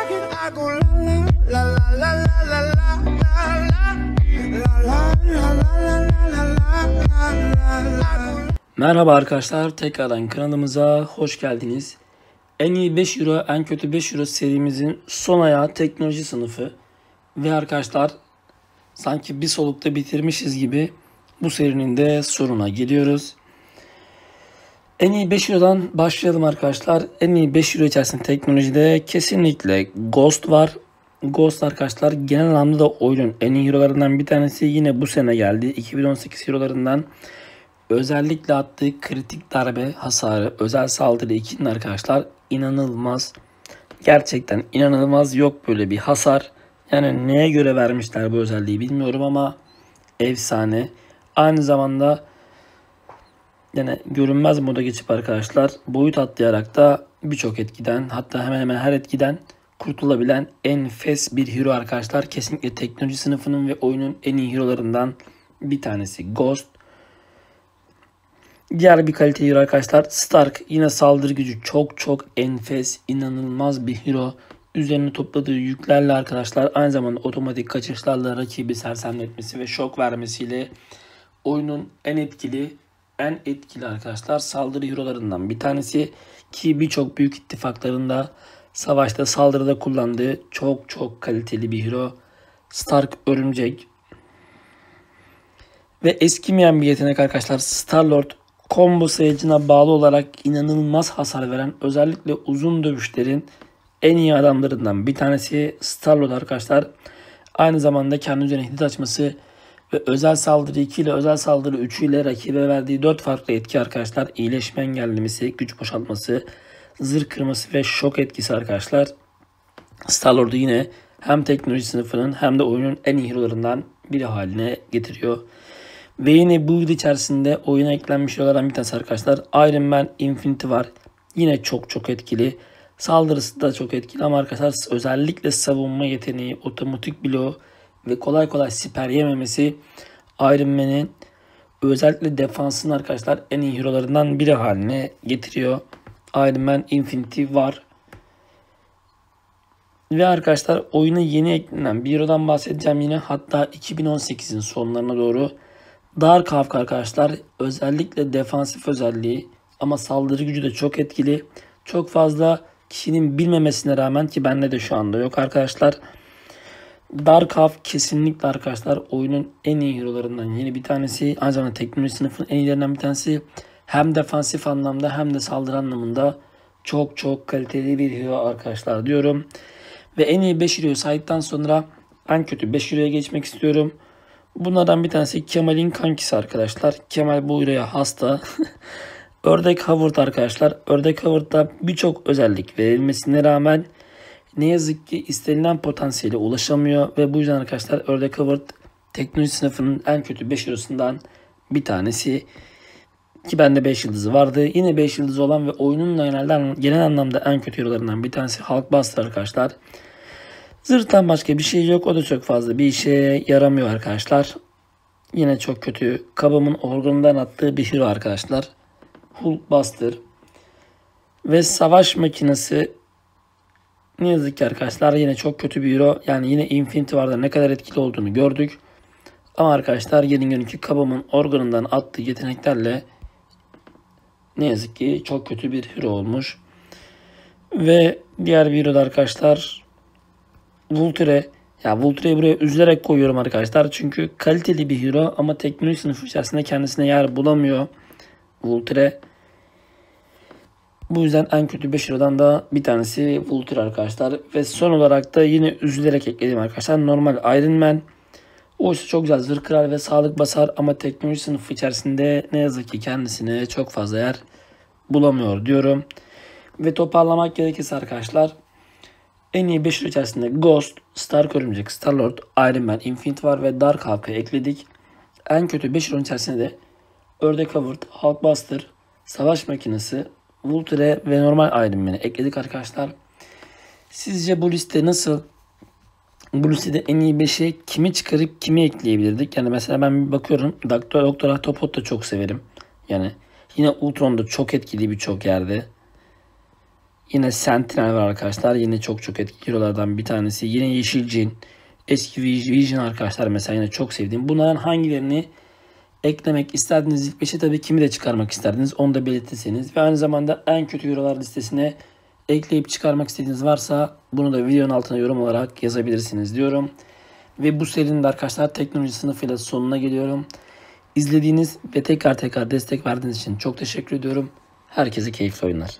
Merhaba arkadaşlar, tekrardan kanalımıza hoş geldiniz. En iyi 5 euro, en kötü 5 euro serimizin son ayağı teknoloji sınıfı. Ve arkadaşlar sanki bir solukta bitirmişiz gibi bu serinin de sonuna geliyoruz. En iyi 5 eurodan başlayalım arkadaşlar. En iyi 5 euro içerisinde teknolojide kesinlikle Ghost var. Ghost arkadaşlar genel anlamda da oyunun en iyi hero'larından bir tanesi, yine bu sene geldi. 2018 hero'larından özellikle attığı kritik darbe hasarı, özel saldırı 2'nin arkadaşlar inanılmaz. Gerçekten inanılmaz, yok böyle bir hasar. Yani neye göre vermişler bu özelliği bilmiyorum ama efsane. Aynı zamanda yani görünmez moda geçip arkadaşlar boyut atlayarak da birçok etkiden, hatta hemen hemen her etkiden kurtulabilen enfes bir hero arkadaşlar. Kesinlikle teknoloji sınıfının ve oyunun en iyi hero'larından bir tanesi Ghost. Diğer bir kalite hero arkadaşlar Stark. Yine saldırı gücü çok enfes, inanılmaz bir hero. Üzerine topladığı yüklerle arkadaşlar aynı zamanda otomatik kaçışlarla rakibi sersemletmesi ve şok vermesiyle oyunun en etkili arkadaşlar saldırı hero'larından bir tanesi, ki birçok büyük ittifaklarında savaşta saldırıda kullandığı çok kaliteli bir hero Stark Örümcek. Ve eskimeyen bir yetenek arkadaşlar Star-Lord. Combo sayıcına bağlı olarak inanılmaz hasar veren, özellikle uzun dövüşlerin en iyi adamlarından bir tanesi Star-Lord arkadaşlar. Aynı zamanda kendi üzerine hit açması ve özel saldırı 2 ile özel saldırı 3 ile rakibe verdiği 4 farklı etki arkadaşlar. İyileşme engellemesi, güç boşaltması, zırh kırması ve şok etkisi arkadaşlar. Star-Lord'u yine hem teknoloji sınıfının hem de oyunun en iyi hero'larından biri haline getiriyor. Ve yine bu yıl içerisinde oyuna eklenmiş hero'lardan bir tanesi arkadaşlar Iron Man Infinity var. Yine çok etkili. Saldırısı da çok etkili ama arkadaşlar özellikle savunma yeteneği, otomatik bloğu ve kolay siper yememesi Iron Man'in özellikle defansını arkadaşlar en iyi hero'larından biri haline getiriyor. Iron Man Infinity var. Ve arkadaşlar oyuna yeni eklenen bir hero'dan bahsedeceğim yine, hatta 2018'in sonlarına doğru. Dark Hawk arkadaşlar, özellikle defansif özelliği ama saldırı gücü de çok etkili. Çok fazla kişinin bilmemesine rağmen, ki bende de şu anda yok arkadaşlar. Dark Hawk kesinlikle arkadaşlar oyunun en iyi hero'larından yeni bir tanesi. Aynı zamanda teknoloji sınıfının en iyilerinden bir tanesi. Hem defansif anlamda hem de saldırı anlamında çok kaliteli bir hero arkadaşlar diyorum. Ve en iyi 5 hero'yu saydıktan sonra en kötü 5 hero'ya geçmek istiyorum. Bunlardan bir tanesi Kemal'in kankisi arkadaşlar. Kemal bu hero'ya hasta. Ördek Howard arkadaşlar. Ördek Howard'da birçok özellik verilmesine rağmen ne yazık ki istenilen potansiyele ulaşamıyor. Ve bu yüzden arkadaşlar Ördek Howard teknoloji sınıfının en kötü 5 hero'sundan bir tanesi. Ki bende 5 yıldızı vardı. Yine 5 yıldızı olan ve oyunun genel anlamda en kötü hero'larından bir tanesi Hulkbuster arkadaşlar. Zırhtan başka bir şey yok. O da çok fazla bir işe yaramıyor arkadaşlar. Yine çok kötü. Kabımın organından attığı bir hero arkadaşlar. Hulkbuster. Ve savaş makinesi ne yazık ki arkadaşlar yine çok kötü bir hero. Yani yine Infinity War'da ne kadar etkili olduğunu gördük. Ama arkadaşlar gelin görün ki kabımın organından attığı yeteneklerle ne yazık ki çok kötü bir hero olmuş. Ve diğer bir hero da arkadaşlar Vulture. Ya Vulture'yi buraya üzülerek koyuyorum arkadaşlar. Çünkü kaliteli bir hero ama teknoloji sınıfı içerisinde kendisine yer bulamıyor Vulture. Bu yüzden en kötü 5 hero'dan da bir tanesi Vulture arkadaşlar. Ve son olarak da yine üzülerek ekledim arkadaşlar. Normal Iron Man. Oysa çok güzel zırh kırar ve sağlık basar ama teknoloji sınıfı içerisinde ne yazık ki kendisine çok fazla yer bulamıyor diyorum. Ve toparlamak gerekirse arkadaşlar en iyi 5 hero içerisinde Ghost, Stark Örümcek, Star-Lord, Iron Man, Infinity var ve Dark Hawk'ı ekledik. En kötü 5 hero içerisinde de Ördek Howard, Hulkbuster, Savaş Makinesi, Vulture ve normal Iron Man'i ekledik arkadaşlar. Sizce bu liste nasıl? Bu listede en iyi 5'e kimi çıkarıp kimi ekleyebilirdik? Yani mesela ben bir bakıyorum. Doktor Octopus da çok severim. Yani yine Ultron'da çok etkili birçok yerde. Yine Sentinel var arkadaşlar. Yine çok etkili hero'lardan bir tanesi. Yine Yeşil Cin. Eski Vision arkadaşlar mesela yine çok sevdiğim. Bunların hangilerini eklemek isterdiniz ilk 5'e, tabii kimi de çıkarmak isterdiniz onu da belirtirseniz. Ve aynı zamanda en kötü hero'lar listesine ekleyip çıkarmak istediğiniz varsa bunu da videonun altına yorum olarak yazabilirsiniz diyorum. Ve bu serinin de arkadaşlar teknoloji sınıfıyla sonuna geliyorum. İzlediğiniz ve tekrar destek verdiğiniz için çok teşekkür ediyorum. Herkese keyifli oyunlar.